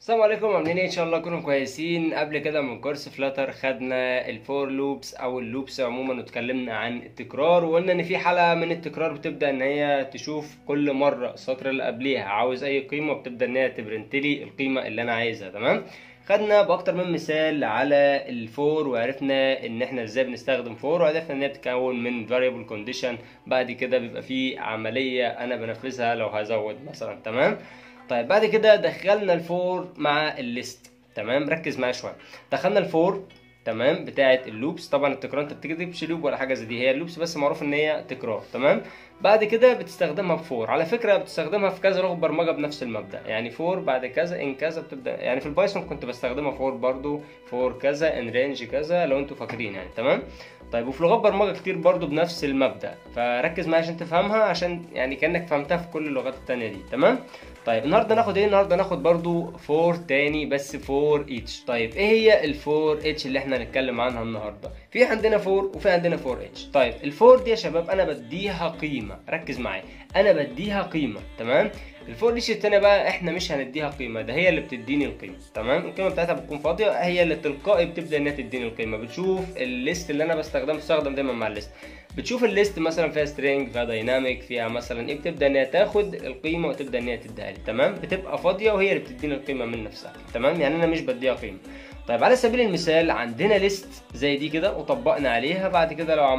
السلام عليكم، عاملين ايه؟ ان شاء الله كلكم كويسين. قبل كده من كورس فلاتر خدنا الفور لوبس او اللوبس عموما، واتكلمنا عن التكرار، وقلنا ان في حلقه من التكرار بتبدا ان هي تشوف كل مره السطر اللي قبليها عاوز اي قيمه، وبتبدا ان هي تبرنت لي القيمه اللي انا عايزها. تمام. خدنا باكتر من مثال على الفور، وعرفنا ان احنا ازاي بنستخدم فور، وعرفنا ان هي بتتكون من variable condition. بعد كده بيبقى في عمليه انا بنفذها لو هزود مثلا. تمام. طيب بعد كده دخلنا الفور مع الليست. تمام، ركز معايا شويه. دخلنا الفور تمام بتاعه اللوبس. طبعا التكرار انت بتكتبش لوب ولا حاجه زي دي، هي اللوبس بس معروف ان هي تكرار. تمام. بعد كده بتستخدمها بفور. على فكره بتستخدمها في كذا لغه برمجه بنفس المبدا، يعني فور بعد كذا ان كذا بتبدا. يعني في البايثون كنت بستخدمها فور برضو، فور كذا ان رينج كذا لو انتوا فاكرين يعني. تمام. طيب وفي لغات برمجه كتير برضو بنفس المبدا، فركز معايا عشان تفهمها، عشان يعني كانك فهمتها في كل اللغات التانية دي. تمام. طيب النهارده ناخد ايه؟ النهارده ناخد برضو فور تاني بس فور اتش. طيب ايه هي الفور اتش اللي احنا هنتكلم عنها النهارده؟ في عندنا فور وفي عندنا فور اتش. طيب الفور دي يا شباب انا بديها قيمه، ركز معايا، انا بديها قيمه. تمام. الفور اتش التانية بقى احنا مش هنديها قيمه، ده هي اللي بتديني القيمه. تمام. القيمه بتاعتها بتكون فاضيه، هي اللي تلقائي بتبدا انها تديني القيمه. بتشوف الليست اللي انا بستخدم دايما مع الليست، بتشوف الليست مثلا فيها سترينج، فيها دايناميك، فيها مثلا ايه، بتبدا ان هي تاخد القيمه وتبدا ان هي تديها لي. تمام. بتبقى فاضيه وهي اللي بتديني القيمه من نفسها. تمام، يعني انا مش بديها قيمه. طيب على سبيل المثال عندنا ليست زي دي كده وطبقنا عليها. بعد كده لو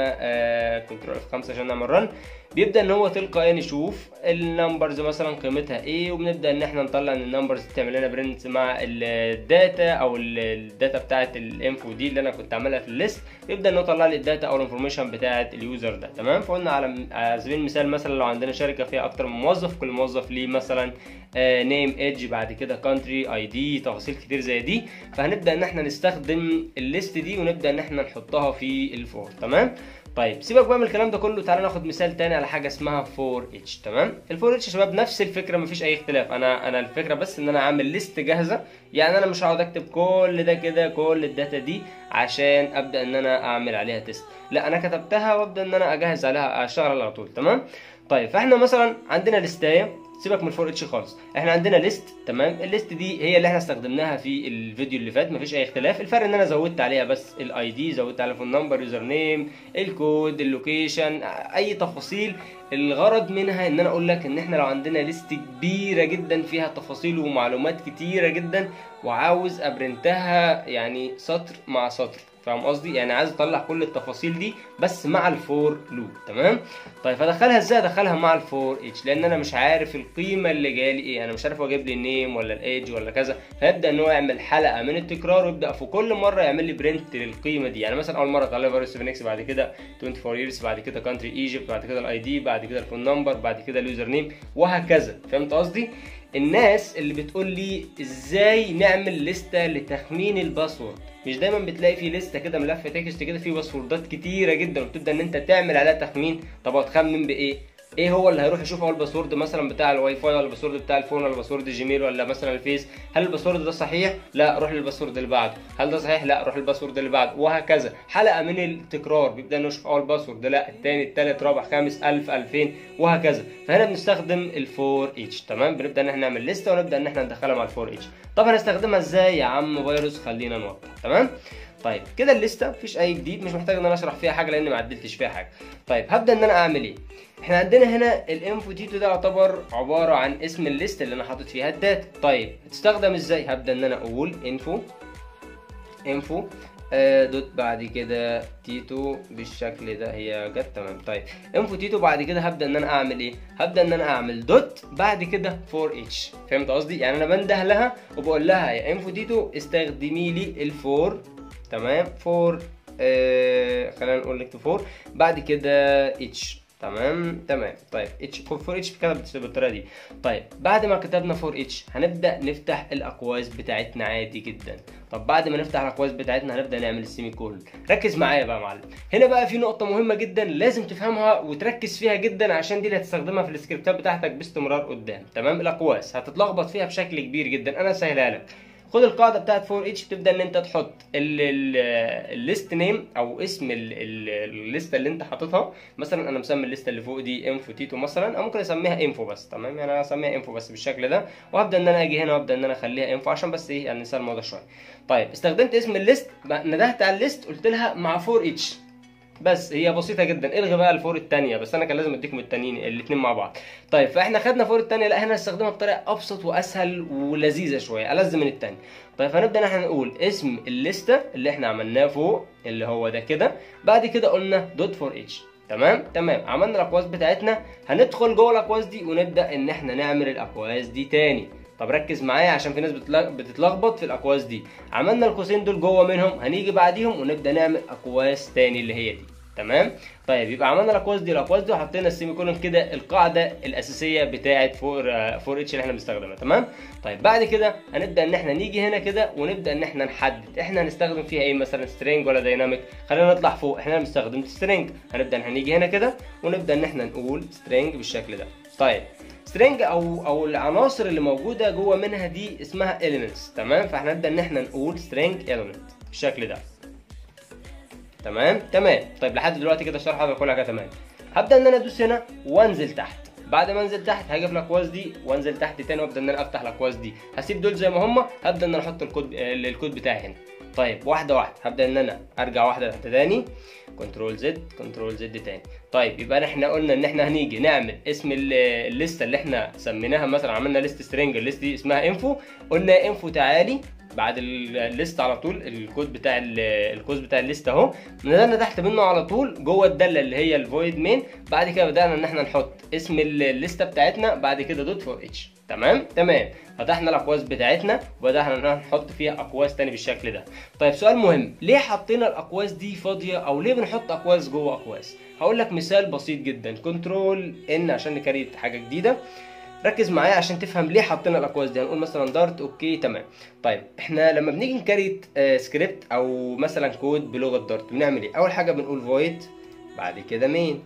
عملنا كنترول F5 عشان نعمل رن، بيبدا ان هو تلقائيا يشوف النمبرز مثلا قيمتها ايه، وبنبدا ان احنا نطلع ان النمبرز تعمل لنا برنت مع الداتا او الداتا بتاعه الانفو دي اللي انا كنت عاملها في الليست. يبدا انه يطلع لي الداتا او الانفورميشن بتاعه اليوزر ده. تمام. فقلنا على سبيل المثال مثلا لو عندنا شركه فيها اكتر من موظف، كل موظف ليه مثلا نيم، ايدج، بعد كده كونتري، اي دي، تفاصيل كتير زي دي. فهنبدا ان احنا نستخدم الليست دي ونبدا ان احنا نحطها في الفور. تمام. طيب سيبك بقى من الكلام ده كله، تعالى ناخد مثال تاني على حاجه اسمها فور اتش. تمام. الفور اتش يا شباب نفس الفكره، مفيش اي اختلاف. انا الفكره بس ان انا عامل ليست جاهزه، يعني انا مش هقعد اكتب كل ده كده، كل الداتا دي عشان ابدا ان انا اعمل عليها تيست. لا، انا كتبتها وابدا ان انا اجهز عليها، اشتغل على طول. تمام. طيب فاحنا مثلا عندنا ليستايه، سيبك من الفور اتش خالص، احنا عندنا ليست. تمام. الليست دي هي اللي احنا استخدمناها في الفيديو اللي فات، مفيش اي اختلاف. الفرق ان انا زودت عليها بس الاي دي، زودت عليها فون نمبر، يوزر نيم، الكود، اللوكيشن، اي تفاصيل. الغرض منها ان انا اقول لك ان احنا لو عندنا ليست كبيره جدا فيها تفاصيل ومعلومات كتيره جدا، وعاوز ابرنتها يعني سطر مع سطر، فاهم قصدي؟ يعني عايز اطلع كل التفاصيل دي بس مع الفور لوب. تمام. طيب فادخلها ازاي؟ ادخلها مع الفور اتش، لان انا مش عارف القيمه اللي جايه لي ايه، انا مش عارف هو جايب لي النيم ولا الايدج ولا كذا. فيبدا ان هو يعمل حلقه من التكرار، ويبدا في كل مره يعمل لي برنت للقيمه دي. يعني مثلا اول مره طلع لي فيروس 7 اكس، بعد كده 24 years، بعد كده كانتري ايجيبت، بعد كده الاي دي، بعد كده الفون نمبر، بعد كده اليوزر نيم، وهكذا. فهمت قصدي؟ الناس اللي بتقول لي ازاي نعمل لستة لتخمين الباسورد، مش دايما بتلاقي في لستة كده ملف تكست كده فيه باسوردات كتيرة جدا، وبتبدا ان انت تعمل عليها تخمين. طب هتخمن بايه؟ ايه هو اللي هيروح يشوف؟ هو الباسورد مثلا بتاع الواي فاي، ولا الباسورد بتاع الفون، ولا الباسورد جيميل، ولا مثلا الفيس؟ هل الباسورد ده صحيح؟ لا، روح للباسورد اللي بعده. هل ده صحيح؟ لا، روح للباسورد اللي بعده، وهكذا. حلقه من التكرار، بيبدا انه يشوف اول باسورد، لا الثاني، الثالث، رابع، خامس، 1000، 2000، وهكذا. فهنا بنستخدم الفور اتش. تمام. بنبدا ان احنا نعمل لسته ونبدا ان احنا ندخلها مع الفور اتش. طب هنستخدمها ازاي يا عم فيروس؟ خلينا نوضح. تمام. طيب كده الليسته مفيش اي جديد، مش محتاج ان انا اشرح فيها حاجه لان ما عدلتش فيها حاجه. طيب هبدا ان انا اعمل ايه؟ احنا عندنا هنا الانفو تيتو ده يعتبر عباره عن اسم الليست اللي انا حاطط فيها الداتا. طيب هتستخدم ازاي؟ هبدا ان انا اقول انفو دوت، بعد كده تيتو بالشكل ده، هي جت. تمام. طيب انفو تيتو، بعد كده هبدا ان انا اعمل ايه؟ هبدا ان انا اعمل دوت، بعد كده فور اتش. فهمت قصدي؟ يعني انا بنده لها وبقول لها يا انفو تيتو استخدمي لي الفور. تمام. فور خلينا نقول لك فور، بعد كده اتش. تمام. طيب اتش، فور اتش كتبت بالطريقه دي. طيب بعد ما كتبنا فور اتش هنبدا نفتح الاقواس بتاعتنا عادي جدا. طب بعد ما نفتح الاقواس بتاعتنا هنبدا نعمل السيمي كولن. ركز معايا بقى يا معلم، هنا بقى في نقطه مهمه جدا لازم تفهمها وتركز فيها جدا، عشان دي اللي هتستخدمها في السكريبتات بتاعتك باستمرار قدام. تمام. الاقواس هتتلخبط فيها بشكل كبير جدا، انا سهلها لك. خد القاعده بتاعت فور اتش، بتبدا ان انت تحط الليست نيم او اسم الليسته اللي انت حاططها. مثلا انا مسمي الليسته اللي فوق دي انفو تيتو مثلا، او ممكن اسميها انفو بس. تمام، يعني انا اسميها انفو بس بالشكل ده، وهبدا ان انا اجي هنا وابدا ان انا اخليها انفو عشان بس ايه يعني نسال الموضوع شويه. طيب استخدمت اسم الليست، ندهت على الليست قلت لها مع فور اتش، بس هي بسيطه جدا. الغي بقى الفور الثانيه، بس انا كان لازم اديكم التانيين الاثنين مع بعض. طيب فاحنا خدنا فور الثانيه، لا هنا هنستخدمها بطريقه ابسط واسهل ولذيذه شويه، ألذ من الثانيه. طيب فنبدا احنا نقول اسم الليسته اللي احنا عملناه فوق اللي هو ده كده، بعد كده قلنا دوت فور اتش. تمام، عملنا الاقواس بتاعتنا، هندخل جوه الاقواس دي ونبدا ان احنا نعمل الاقواس دي تاني. طب ركز معايا عشان في ناس بتتلخبط في الاقواس دي. عملنا القوسين دول جوه منهم، هنيجي بعديهم ونبدا نعمل اقواس تاني اللي هي دي. تمام. طيب يبقى عملنا الاقواس دي وحطينا السيمي كولون كده، القاعده الاساسيه بتاعه فور اتش اللي احنا بنستخدمها. تمام. طيب بعد كده هنبدا ان احنا نيجي هنا كده ونبدا ان احنا نحدد احنا هنستخدم فيها ايه، مثلا سترينج ولا دايناميك. خلينا نطلع فوق، احنا بنستخدم سترينج، هنبدا ان احنا نيجي هنا كده ونبدا ان احنا نقول سترينج بالشكل ده. طيب سترينج او العناصر اللي موجوده جوه منها دي اسمها elements. تمام، فاحنا نبدا ان احنا نقول string element بالشكل ده. تمام. طيب لحد دلوقتي كده الشرح هذا كل حاجه تمام. هبدا ان انا ادوس هنا وانزل تحت. بعد ما انزل تحت هاجي في الاقواس دي وانزل تحت تاني وابدا ان انا افتح الاقواس دي، هسيب دول زي ما هم، هبدا ان انا احط الكود بتاعي هنا. طيب واحده واحده هبدا ان انا ارجع واحده تحت تاني، كنترول زد تاني. طيب يبقى احنا قلنا ان احنا هنيجي نعمل اسم الليسته اللي احنا سميناها، مثلا عملنا ليست سترينج، الليست دي اسمها انفو، قلنا انفو تعالي بعد الليست على طول الكود بتاع الليست اهو، نزلنا تحت منه على طول جوه الداله اللي هي الفويد مين. بعد كده بدانا ان احنا نحط اسم الليسته بتاعتنا، بعد كده دوت فور اتش. تمام. فتحنا الاقواس بتاعتنا وبدانا نحط فيها اقواس تاني بالشكل ده. طيب سؤال مهم، ليه حطينا الاقواس دي فاضيه، او ليه بنحط اقواس جوه اقواس؟ هقول لك مثال بسيط جدا، كنترول ان عشان نكريت حاجه جديده. ركز معايا عشان تفهم ليه حطينا الاقواس دي. هنقول مثلا دارت، اوكي تمام. طيب احنا لما بنيجي نكريت سكريبت او مثلا كود بلغه دارت بنعمل ايه؟ اول حاجه بنقول فويد، بعد كده مين.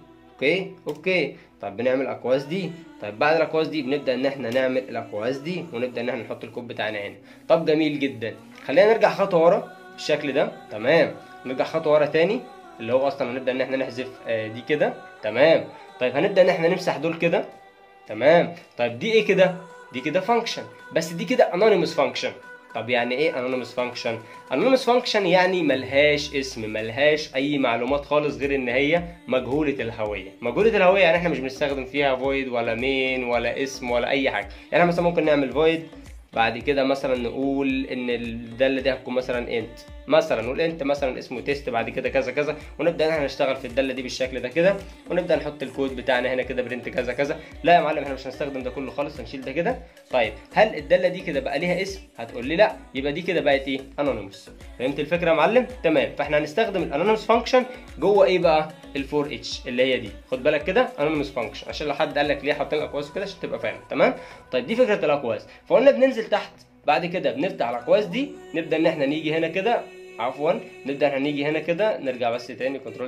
اوكي. طيب بنعمل الاقواس دي. طيب بعد الاقواس دي بنبدا ان احنا نعمل الاقواس دي ونبدا ان احنا نحط الكود بتاعنا هنا. طب جميل جدا، خلينا نرجع خطوه ورا بالشكل ده. تمام، نرجع خطوه ورا تاني، اللي هو اصلا هنبدا ان احنا نحذف دي كده. تمام. طيب هنبدا ان احنا نمسح دول كده. تمام. طيب دي ايه كده؟ دي كده فانكشن، بس دي كده انونيمous فانكشن. طب يعني ايه انونيمous فانكشن؟ انونيمous فانكشن يعني ملهاش اسم، ملهاش اي معلومات خالص غير ان هي مجهوله الهويه. مجهوله الهويه يعني احنا مش بنستخدم فيها void ولا main ولا اسم ولا اي حاجه. يعني مثلا ممكن نعمل void، بعد كده مثلا نقول ان الداله دي هتكون مثلا انت، مثلا نقول انت مثلا اسمه تيست، بعد كده كذا كذا، ونبدا ان احنا نشتغل في الداله دي بالشكل ده كده، ونبدا نحط الكود بتاعنا هنا كده برنت كذا كذا. لا يا معلم احنا مش هنستخدم ده كله خالص، هنشيل ده كده. طيب هل الداله دي كده بقى ليها اسم؟ هتقول لي لا، يبقى دي كده بقت ايه؟ انونيموس. فهمت الفكره يا معلم؟ تمام. فاحنا هنستخدم الانونيموس فانكشن جوه ايه بقى؟ الفور اتش اللي هي دي. خد بالك كده انونيموس فانكشن عشان لو حد قال لك ليه حاطين الاقواس كده عشان تبقى فاهم. تمام. طيب دي فكره الاقواس. فقلنا بننزل تحت، بعد كده بنفتح الاقواس دي، نبدا ان احنا نيجي هنا كده، عفوا نبدا احنا نيجي هنا كده، نرجع بس تاني كنترول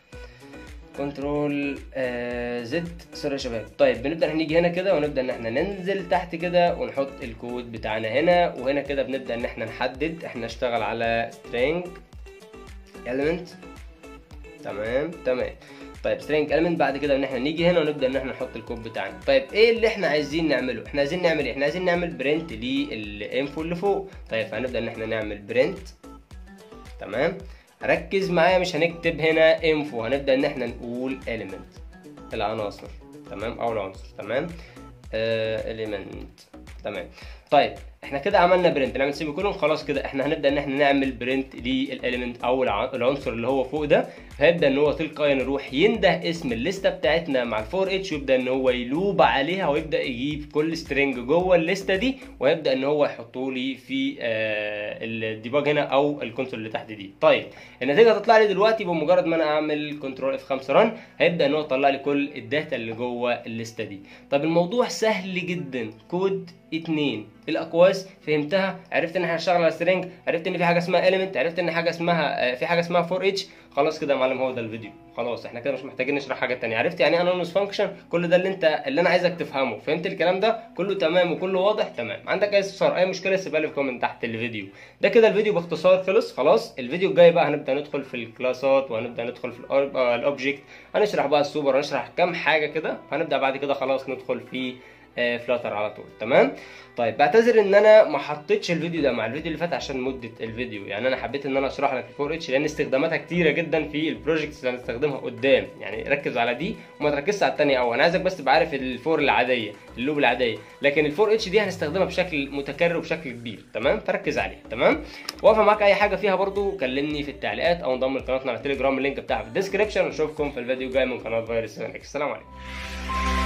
زد سوري يا شباب. طيب بنبدا نيجي هنا كده ونبدا ان احنا ننزل تحت كده ونحط الكود بتاعنا هنا، وهنا كده بنبدا ان احنا نحدد احنا نشتغل على string element. تمام. طيب string element، بعد كده ان احنا نيجي هنا ونبدا ان احنا نحط الكود بتاعنا. طيب ايه اللي احنا عايزين نعمله؟ احنا عايزين نعمل ايه؟ احنا عايزين نعمل برنت للانفو اللي فوق. طيب فهنبدا ان احنا نعمل برنت. تمام. ركز معايا، مش هنكتب هنا انفو، هنبدا ان احنا نقول element العناصر. تمام، او العنصر. تمام. element. تمام. طيب احنا كده عملنا برنت، نعمل سيمي كولون، خلاص كده احنا هنبدا ان احنا نعمل برنت للاليمنت او العنصر اللي هو فوق ده. فيبدا ان هو تلقائيا يروح ينده اسم الليسته بتاعتنا مع الفور اتش، ويبدا ان هو يلوب عليها ويبدا يجيب كل سترينج جوه الليسته دي، ويبدا ان هو يحطه لي في الديباج هنا او الكونسول اللي تحت دي. طيب النتيجه هتطلع لي دلوقتي بمجرد ما انا اعمل كنترول اف 5 ران، هيبدا ان هو يطلع لي كل الداتا اللي جوه الليسته دي. طب الموضوع سهل جدا، كود 2 الاقواس خلاص فهمتها، عرفت ان احنا هنشتغل على سترينج، عرفت ان في حاجه اسمها اليمنت، عرفت ان حاجه اسمها في حاجه اسمها فور اتش، خلاص كده يا معلم هو ده الفيديو. خلاص احنا كده مش محتاجين نشرح حاجه ثانيه. عرفت يعني ايه انونيمس فانكشن؟ كل ده اللي انا عايزك تفهمه. فهمت الكلام ده كله تمام وكله واضح تمام؟ عندك اي استفسار اي مشكله سيبها لي في كومنت تحت الفيديو. ده كده الفيديو باختصار خلص. خلاص الفيديو الجاي بقى هنبدا ندخل في الكلاسات وهنبدا ندخل في الاوبجكت، هنشرح بقى السوبر، هنشرح كام حاجه كده، هنبدا بعد كده خلاص ندخل في فلاتر على طول. تمام. طيب بعتذر ان انا ما حطيتش الفيديو ده مع الفيديو اللي فات عشان مده الفيديو، يعني انا حبيت ان انا اشرح لك الفور اتش لان استخداماتها كتيره جدا في البروجكتس اللي هنستخدمها قدام. يعني ركز على دي وما تركزش على الثانيه قوي. انا عايزك بس تبقى عارف الفور العاديه، اللوب العاديه، لكن الفور اتش دي هنستخدمها بشكل متكرر وبشكل كبير. تمام، فركز عليها. تمام. واقف معاك اي حاجه فيها برضو كلمني في التعليقات او انضم لقناتنا على التليجرام، اللينك بتاعها في الديسكربشن. ونشوفكم في الفيديو الجاي من قناه فيروس 7 اكس. السلام عليكم.